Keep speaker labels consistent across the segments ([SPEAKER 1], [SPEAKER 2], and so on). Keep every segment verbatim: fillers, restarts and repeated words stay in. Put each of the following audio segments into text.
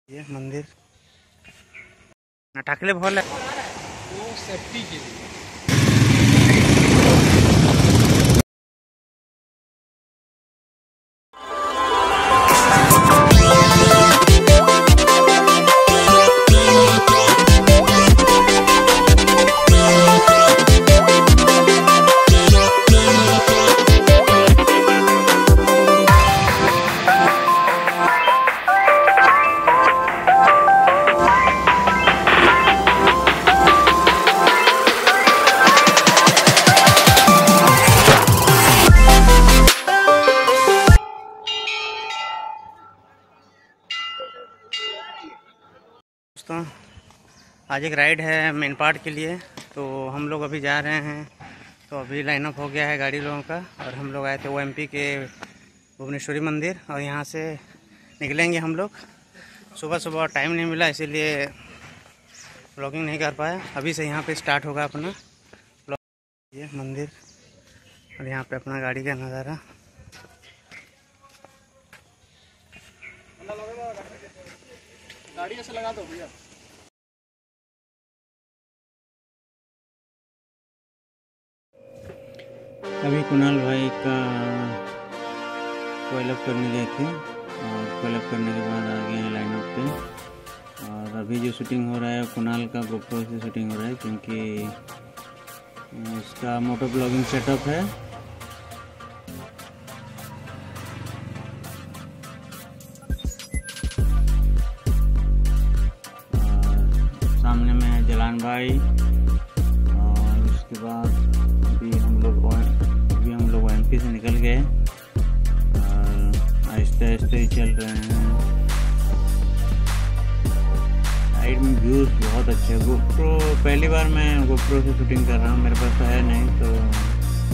[SPEAKER 1] ये मंदिर टाकले भल है
[SPEAKER 2] वो सेफ्टी के लिए।
[SPEAKER 1] दोस्तों आज एक राइड है मेन पार्ट के लिए, तो हम लोग अभी जा रहे हैं। तो अभी लाइन अप हो गया है गाड़ी लोगों का, और हम लोग आए थे ओ एम पी के भुवनेश्वरी मंदिर, और यहाँ से निकलेंगे हम लोग। सुबह सुबह टाइम नहीं मिला, इसीलिए ब्लॉगिंग नहीं कर पाया। अभी से यहाँ पे स्टार्ट होगा अपना ब्लॉग। ये मंदिर और यहाँ पे अपना गाड़ी का नज़ारा।
[SPEAKER 2] गाड़ी ऐसे लगा दो भैया।
[SPEAKER 1] अभी कुणाल भाई का कोयल अप करने गए थे, और कोयल अप करने के बाद आ गए हैं लाइन अप पे। और अभी जो शूटिंग हो रहा है कुणाल का गोप्रो से शूटिंग हो रहा है, क्योंकि उसका मोटो ब्लॉगिंग सेटअप है। सामने में है जलान भाई, और उसके बाद अभी हम लोग अभी हम लोग एम पी से निकल गए, और आहिस्ते आहिस्ते ही चल रहे हैं। साइड में व्यूज़ बहुत अच्छे हैं। गोप्रो पहली बार मैं गोप्रो से शूटिंग कर रहा हूँ, मेरे पास तो है नहीं, तो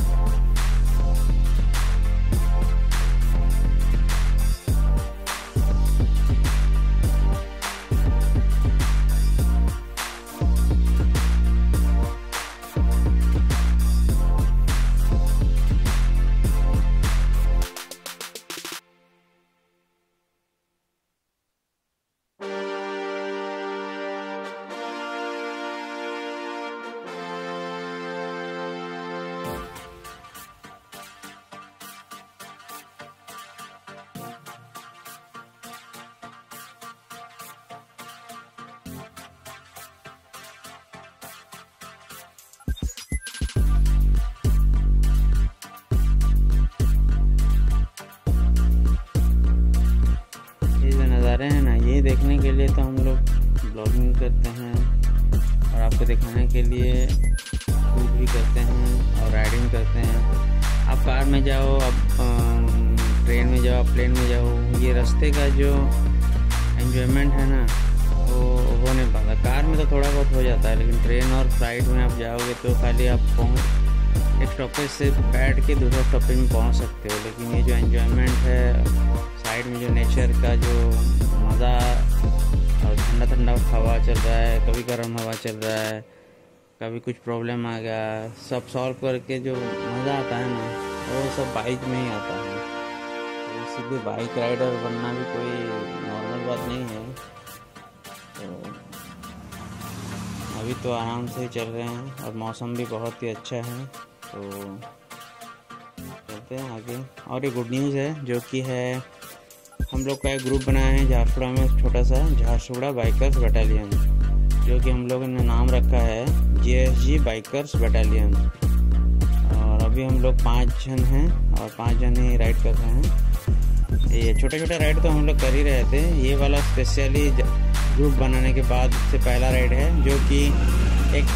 [SPEAKER 1] हैं ना, ये देखने के लिए तो हम लोग ब्लॉगिंग करते हैं, और आपको दिखाने के लिए शूट भी करते हैं और राइडिंग करते हैं। आप कार में जाओ, आप ट्रेन में जाओ, आप प्लेन में जाओ, ये रास्ते का जो एंजॉयमेंट है ना, वो हो नहीं पाता। कार में तो थोड़ा बहुत हो जाता है, लेकिन ट्रेन और फ्लाइट में आप जाओगे तो खाली आप पहुँच एक स्टॉपेज से बैठ के दूसरे स्टॉपेज में पहुँच सकते हो। लेकिन ये जो एंजॉयमेंट है, साइड में जो नेचर का जो मज़ा, और ठंडा ठंडा हवा चल रहा है, कभी गर्म हवा चल रहा है, कभी कुछ प्रॉब्लम आ गया, सब सॉल्व करके जो मज़ा आता है ना, वो सब बाइक में ही आता है। तो इसीलिए बाइक राइडर बनना भी कोई नॉर्मल बात नहीं है। तो अभी तो आराम से ही चल रहे हैं, और मौसम भी बहुत ही अच्छा है, तो चलते हैं आगे। और ये गुड न्यूज़ है, जो कि है हम लोग का एक ग्रुप बनाया है झारसुगड़ा में, छोटा सा झारसुगड़ा बाइकर्स बटालियन, जो कि हम लोगों ने नाम रखा है J S G bikers battalion. और अभी हम लोग पाँच जन हैं, और पाँच जन ही राइड कर रहे हैं। ये छोटे छोटे राइड तो हम लोग कर ही रहे थे, ये वाला स्पेशली ग्रुप बनाने के बाद से पहला राइड है, जो कि एक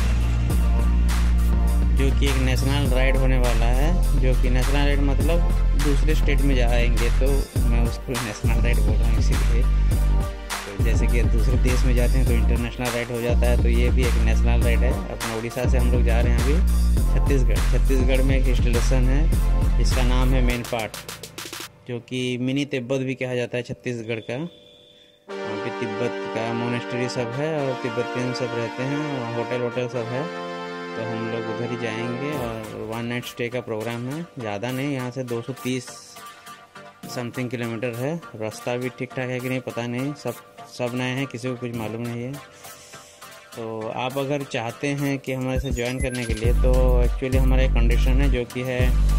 [SPEAKER 1] जो कि एक नेशनल राइड होने वाला है। जो कि नेशनल राइड मतलब दूसरे स्टेट में जाएंगे, तो मैं उसको नेशनल राइड बोल रहा हूँ इसीलिए। तो जैसे कि दूसरे देश में जाते हैं तो इंटरनेशनल राइड हो जाता है, तो ये भी एक नेशनल राइड है। अपना उड़ीसा से हम लोग जा रहे हैं अभी छत्तीसगढ़। छत्तीसगढ़ में एक हिल स्टेशन है जिसका नाम है मेन पार्ट, जो कि मिनी तिब्बत भी कहा जाता है छत्तीसगढ़ का। वहाँ पे तिब्बत का मोनेस्ट्री सब है, और तिब्बतियन सब रहते हैं, वहाँ होटल वोटल सब है। तो हम लोग उधर ही जाएंगे, और वन नाइट स्टे का प्रोग्राम है। ज़्यादा नहीं, यहाँ से दो सौ तीस समथिंग किलोमीटर है। रास्ता भी ठीक ठाक है कि नहीं पता नहीं, सब सब नए हैं, किसी को कुछ मालूम नहीं है। तो आप अगर चाहते हैं कि हमारे साथ ज्वाइन करने के लिए, तो एक्चुअली हमारा एक कंडीशन है जो कि है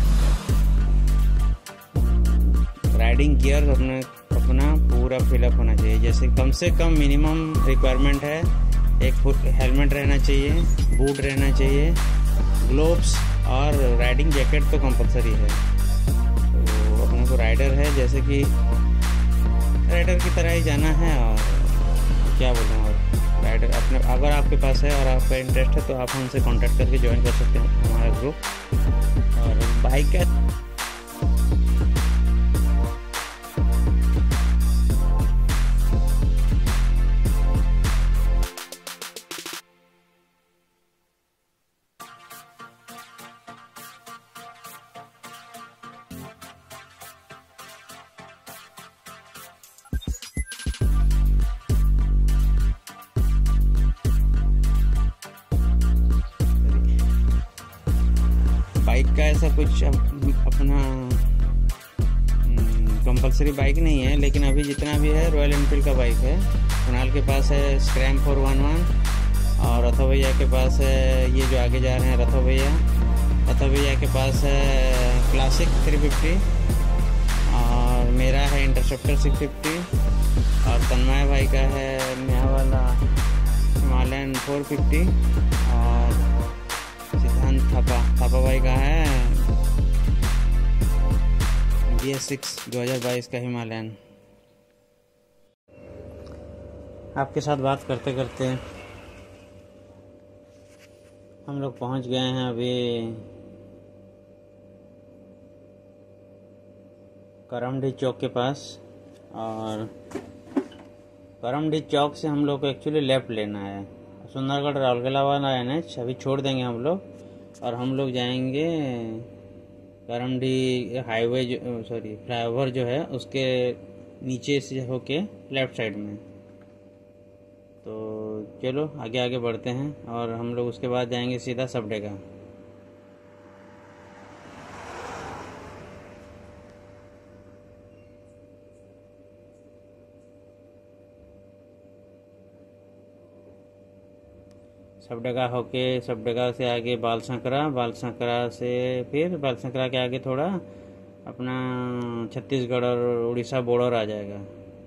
[SPEAKER 1] राइडिंग गियर अपने अपना पूरा फिलअप होना चाहिए। जैसे कम से कम मिनिमम रिक्वायरमेंट है, एक फुट हेलमेट रहना चाहिए, बूट रहना चाहिए, ग्लोव्स और राइडिंग जैकेट तो कंपलसरी है। तो अपने को राइडर है, जैसे कि राइडर की तरह ही जाना है। और क्या बोलूँ, और राइडर अपने अगर आपके पास है और आपका इंटरेस्ट है तो आप हमसे कांटेक्ट करके ज्वाइन कर सकते हैं हमारा ग्रुप। और बाइक का बाइक का ऐसा कुछ अपना कंपलसरी बाइक नहीं है, लेकिन अभी जितना भी है रॉयल एनफील्ड का बाइक है। कुणाल के पास है स्क्रैम फोर वन वन और रथो भैया के पास है, ये जो आगे जा रहे हैं रथो भैया, रथो भैया के पास है क्लासिक थ्री फिफ्टी और मेरा है इंटरसेप्टर सिक्स फिफ्टी और तन्मय भाई का है नया वाला हिमालयन फोर फिफ्टी और सिद्धांत थापा थापा भाई का है बी एस सिक्स दो हज़ार बाईस का हिमालयन। आपके साथ बात करते करते हम लोग पहुंच गए हैं अभी करमडी चौक के पास। और करमडी चौक से हम लोग को एक्चुअली लेफ़्ट लेना है। सुंदरगढ़ राउरकेला वाला एन एच अभी छोड़ देंगे हम लोग और हम लोग जाएंगे करमडी हाईवे जो सॉरी फ्लाईओवर जो है उसके नीचे से होके लेफ़्ट साइड में। तो चलो आगे आगे बढ़ते हैं और हम लोग उसके बाद जाएंगे सीधा सबडेगा। सबडेगा होके सबडेगा से आगे बालसंकरा, बालसंकरा से फिर बालसंकरा के आगे थोड़ा अपना छत्तीसगढ़ और उड़ीसा बॉर्डर आ जाएगा।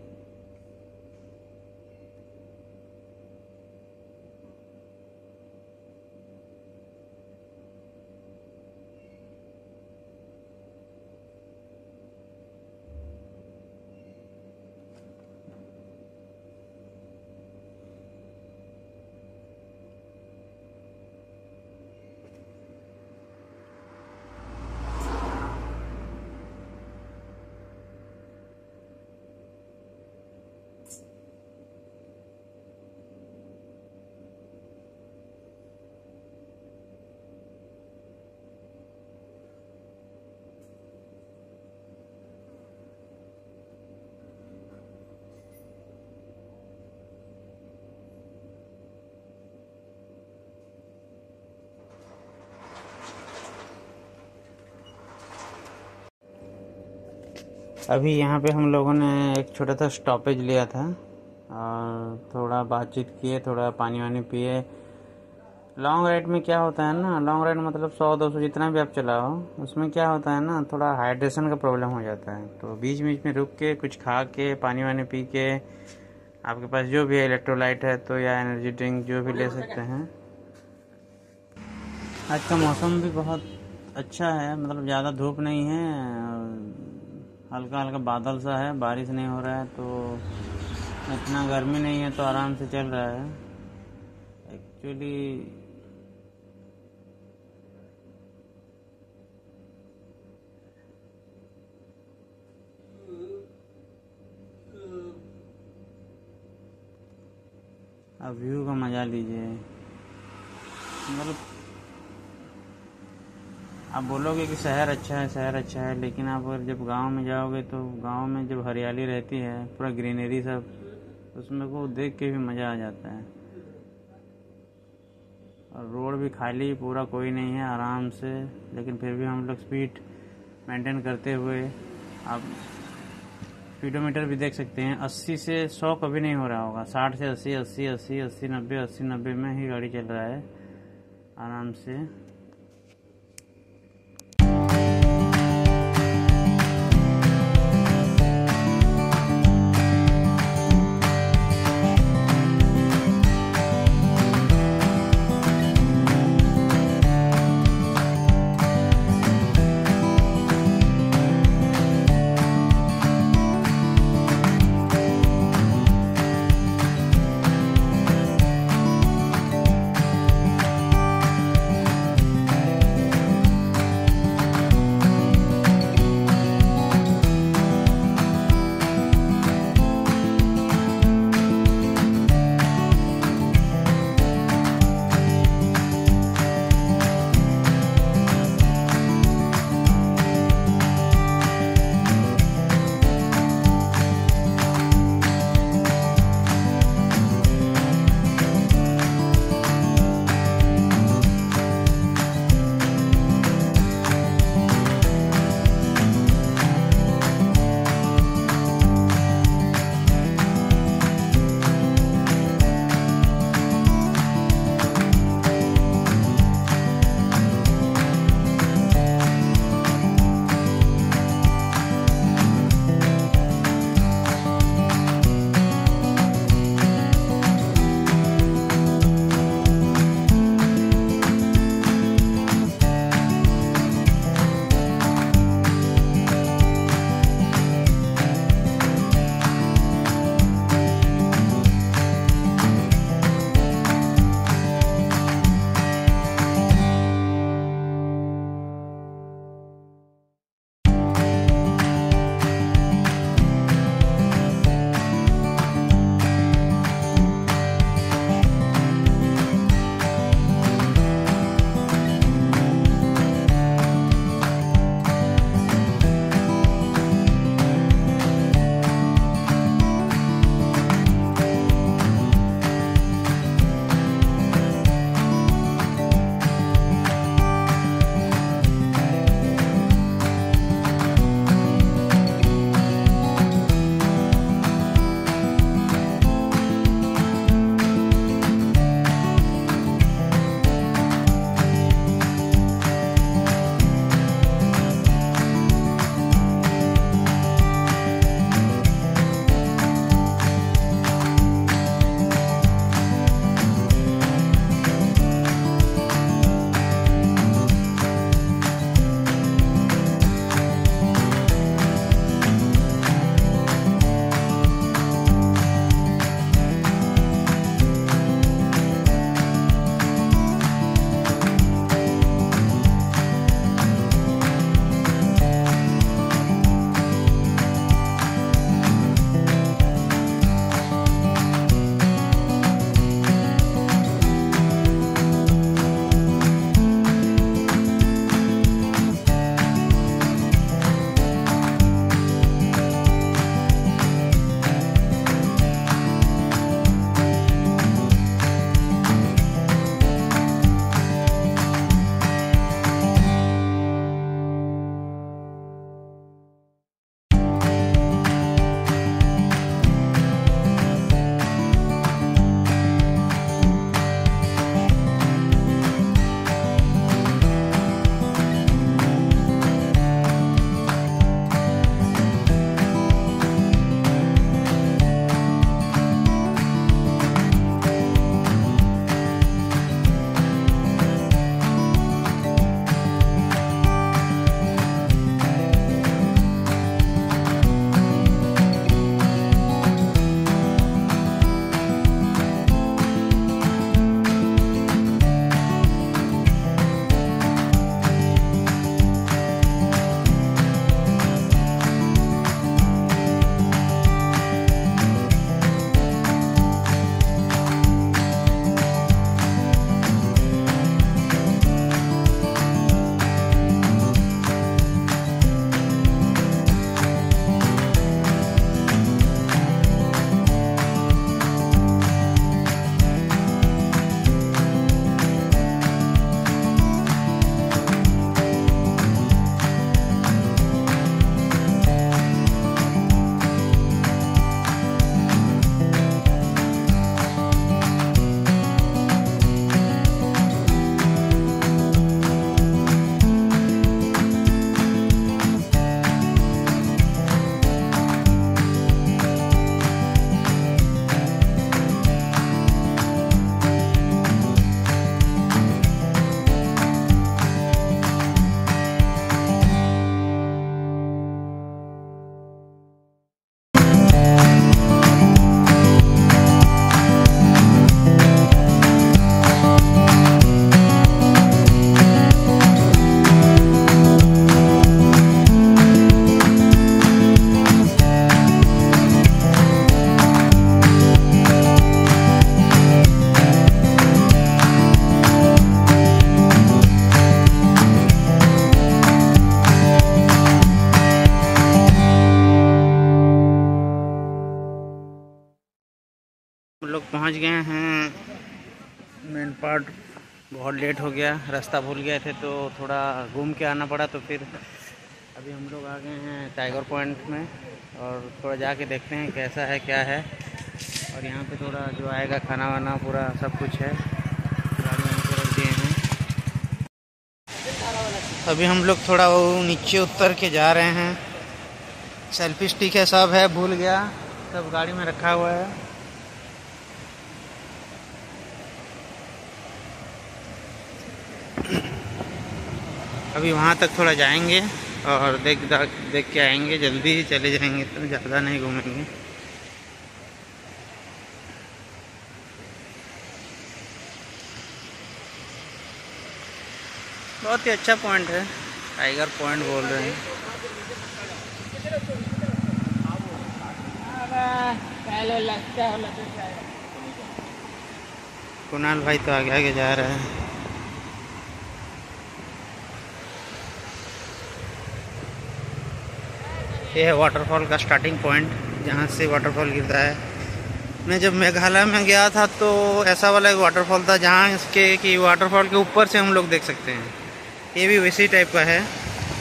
[SPEAKER 1] अभी यहाँ पे हम लोगों ने एक छोटा सा स्टॉपेज लिया था और थोड़ा बातचीत किए, थोड़ा पानी वानी पिए। लॉन्ग राइड में क्या होता है ना, लॉन्ग राइड मतलब सौ दो सौ जितना भी आप चलाओ, उसमें क्या होता है ना, थोड़ा हाइड्रेशन का प्रॉब्लम हो जाता है। तो बीच बीच में रुक के कुछ खा के पानी वानी पी के, आपके पास जो भी है इलेक्ट्रोलाइट है तो या एनर्जी ड्रिंक जो भी ले सकते हैं। आज का मौसम भी बहुत अच्छा है, मतलब ज़्यादा धूप नहीं है, हल्का हल्का बादल सा है, बारिश नहीं हो रहा है, तो इतना गर्मी नहीं है, तो आराम से चल रहा है। एक्चुअली अब व्यू का मजा लीजिए। मतलब आप बोलोगे कि शहर अच्छा है, शहर अच्छा है, लेकिन आप अगर जब गांव में जाओगे तो गांव में जब हरियाली रहती है, पूरा ग्रीनरी सब, उसमें को देख के भी मज़ा आ जाता है। और रोड भी खाली, पूरा कोई नहीं है, आराम से, लेकिन फिर भी हम लोग स्पीड मेंटेन करते हुए आप स्पीडोमीटर भी देख सकते हैं, अस्सी से सौ कभी नहीं हो रहा होगा, साठ से अस्सी, अस्सी अस्सी अस्सी नब्बे अस्सी नब्बे में ही गाड़ी चल रहा है आराम से। हम लोग पहुंच गए हैं मेन पार्ट। बहुत लेट हो गया, रास्ता भूल गए थे तो थोड़ा घूम के आना पड़ा। तो फिर अभी हम लोग आ गए हैं टाइगर पॉइंट में और थोड़ा जाके देखते हैं कैसा है क्या है। और यहाँ पे थोड़ा जो आएगा खाना वाना पूरा सब कुछ है, गाड़ी वहीं पे रख दिए हैं। अभी हम लोग थोड़ा वो नीचे उतर के जा रहे हैं। सेल्फी स्टिक है, सब है, भूल गया, सब गाड़ी में रखा हुआ है। अभी वहाँ तक थोड़ा जाएंगे और देख देख के आएंगे, जल्दी ही चले जाएंगे तो ज़्यादा नहीं घूमेंगे। बहुत ही अच्छा पॉइंट है, टाइगर पॉइंट बोल रहे हैं। कुणाल भाई तो आगे आगे जा रहे हैं। ये है वाटरफॉल का स्टार्टिंग पॉइंट, जहाँ से वाटरफॉल गिरता है। मैं जब मेघालय में गया था तो ऐसा वाला एक वाटरफॉल था जहाँ इसके कि वाटरफॉल के ऊपर से हम लोग देख सकते हैं। ये भी वैसी टाइप का है।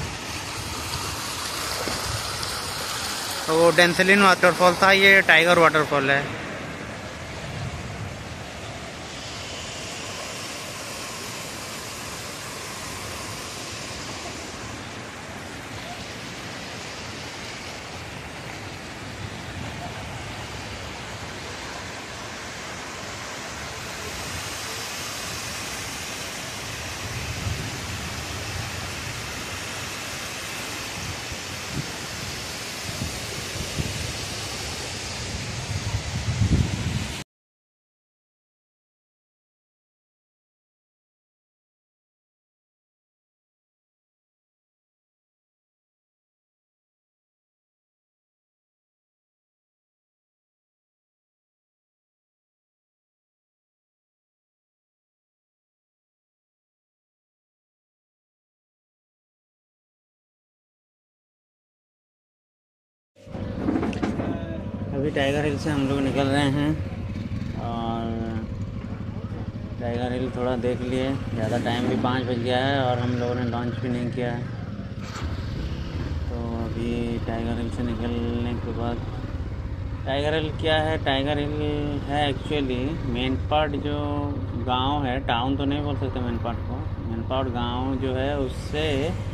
[SPEAKER 1] तो वो डेंसलिन वाटरफॉल था, ये टाइगर वाटरफॉल है। अभी टाइगर हिल से हम लोग निकल रहे हैं और टाइगर हिल थोड़ा देख लिए। ज़्यादा टाइम भी पाँच बज गया है और हम लोगों ने लंच भी नहीं किया है। तो अभी टाइगर हिल से निकलने के बाद, टाइगर हिल क्या है, टाइगर हिल है एक्चुअली मेन पार्ट जो गांव है, टाउन तो नहीं बोल सकते मेन पार्ट को। मेन पार्ट गांव जो है उससे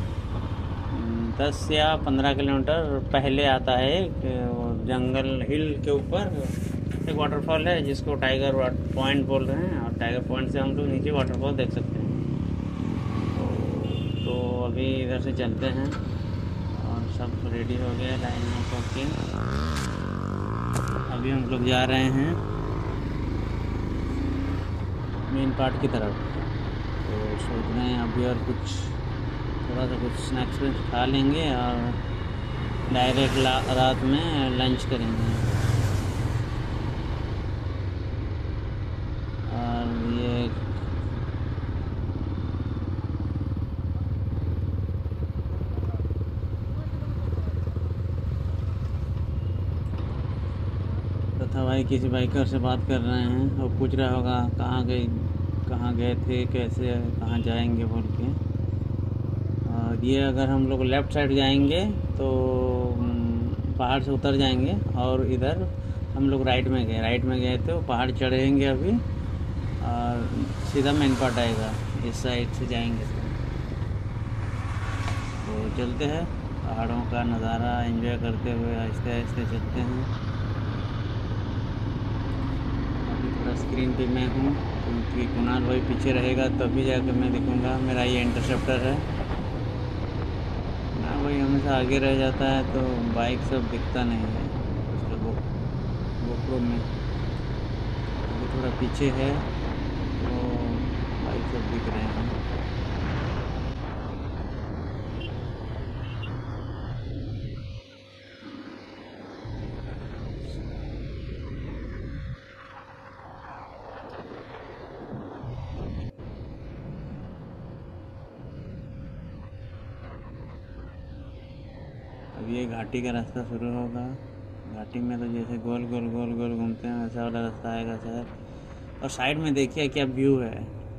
[SPEAKER 1] दस या पंद्रह किलोमीटर पहले आता है। जंगल हिल के ऊपर एक वाटरफॉल है जिसको टाइगर पॉइंट बोल रहे हैं और टाइगर पॉइंट से हम लोग नीचे वाटरफॉल देख सकते हैं। तो अभी इधर से चलते हैं और सब रेडी हो गया लाइन में होके। अभी हम लोग जा रहे हैं मेन पार्ट की तरफ। तो सोच रहे हैं अभी और कुछ थोड़ा सा कुछ स्नैक्स खा लेंगे और डायरेक्ट रात में लंच करेंगे। और ये तथा भाई किसी बाइकर से बात कर रहे हैं और पूछ रहा होगा कहाँ गए कहाँ गए थे, कैसे कहाँ जाएंगे बोल के। और ये अगर हम लोग लेफ़्ट साइड जाएंगे तो पहाड़ से उतर जाएंगे और इधर हम लोग राइट में गए राइट में गए थे, वो पहाड़ चढ़ेंगे अभी और सीधा मेन पार्ट आएगा। इस साइड से जाएंगे तो, तो चलते हैं, पहाड़ों का नज़ारा एंजॉय करते हुए आहिस्ते आहिस्ते चलते हैं। अभी थोड़ा स्क्रीन पे मैं हूँ क्योंकि कुणाल भाई पीछे रहेगा तभी जाकर मैं दिखूँगा। मेरा ये इंटरसेप्टर है ना, वही हमेशा आगे रह जाता है तो बाइक सब दिखता नहीं है उसके वो गोप्रो में। अभी थोड़ा पीछे है तो बाइक सब दिख रहे हैं। अब ये घाटी का रास्ता शुरू होगा घाटी में तो जैसे गोल गोल गोल गोल घूमते हैं वैसा वाला रास्ता आएगा शायद। और साइड में देखिए क्या व्यू है,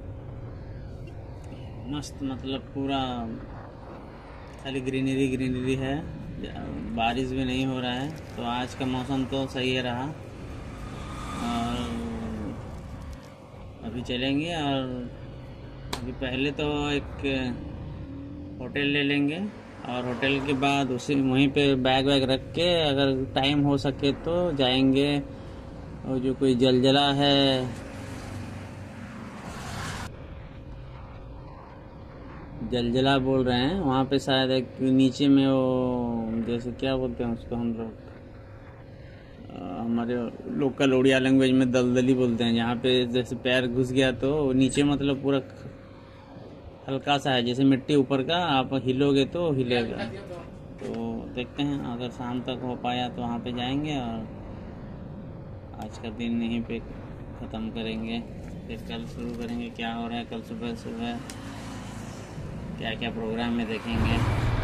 [SPEAKER 1] मस्त, मतलब पूरा खाली ग्रीनरी ग्रीनरी है, बारिश भी नहीं हो रहा है। तो आज का मौसम तो सही रहा। और अभी चलेंगे और अभी पहले तो एक होटल ले लेंगे और होटल के बाद उसी वहीं पे बैग वैग रख के अगर टाइम हो सके तो जाएंगे। और जो कोई जलजला है, जलजला बोल रहे हैं वहाँ पे, शायद एक नीचे में वो जैसे क्या बोलते हैं उसको हम लोग, हमारे लोकल उड़िया लैंग्वेज में दलदली बोलते हैं, जहाँ पे जैसे पैर घुस गया तो नीचे मतलब पूरा हल्का सा है, जैसे मिट्टी ऊपर का, आप हिलोगे तो हिलेगा। तो देखते हैं अगर शाम तक हो पाया तो वहाँ पे जाएंगे और आज का दिन यहीं पे ख़त्म करेंगे। फिर कल शुरू करेंगे क्या हो रहा है, कल सुबह सुबह क्या क्या प्रोग्राम में देखेंगे।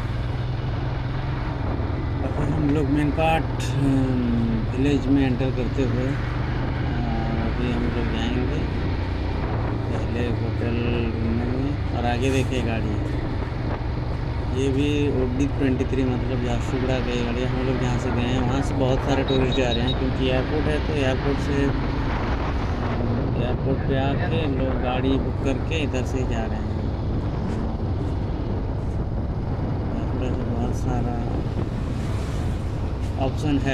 [SPEAKER 1] अगर हम लोग मेन पार्ट विलेज में एंटर करते हुए अभी हम लोग जाएंगे, पहले होटल ढूंढेंगे और आगे देखिए गाड़ी, ये भी ओडी ट्वेंटी थ्री मतलब झारसुगुड़ा गई गाड़ी। हम लोग जहाँ से गए हैं वहाँ से बहुत सारे टूरिस्ट आ रहे हैं, क्योंकि एयरपोर्ट है तो एयरपोर्ट से एयरपोर्ट पे आके लोग गाड़ी बुक करके इधर से जा रहे हैं। एयरपोर्ट से बहुत सारा ऑप्शन है।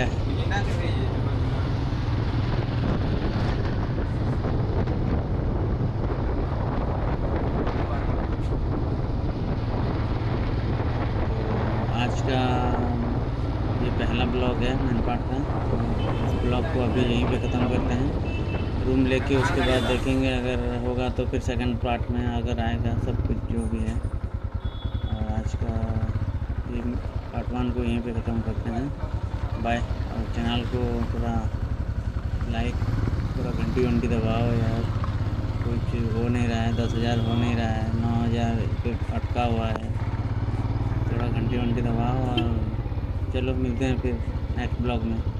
[SPEAKER 1] आज का ये पहला ब्लॉग है मैन पार्ट का, तो इस ब्लॉग को अभी यहीं पे ख़त्म करते हैं। रूम लेके उसके बाद देखेंगे, अगर होगा तो फिर सेकंड पार्ट में अगर आएगा सब कुछ जो भी है। और आज का ये पार्ट वन को यहीं पे ख़त्म करते हैं। बाय। और चैनल को थोड़ा लाइक, थोड़ा घंटी घंटी दबाओ यार, कुछ हो नहीं रहा है, दस हज़ार हो नहीं रहा है, नौ हज़ार पे अटका हुआ है, थोड़ा घंटी घंटी दबाओ। और चलो मिलते हैं फिर नेक्स्ट ब्लॉग में।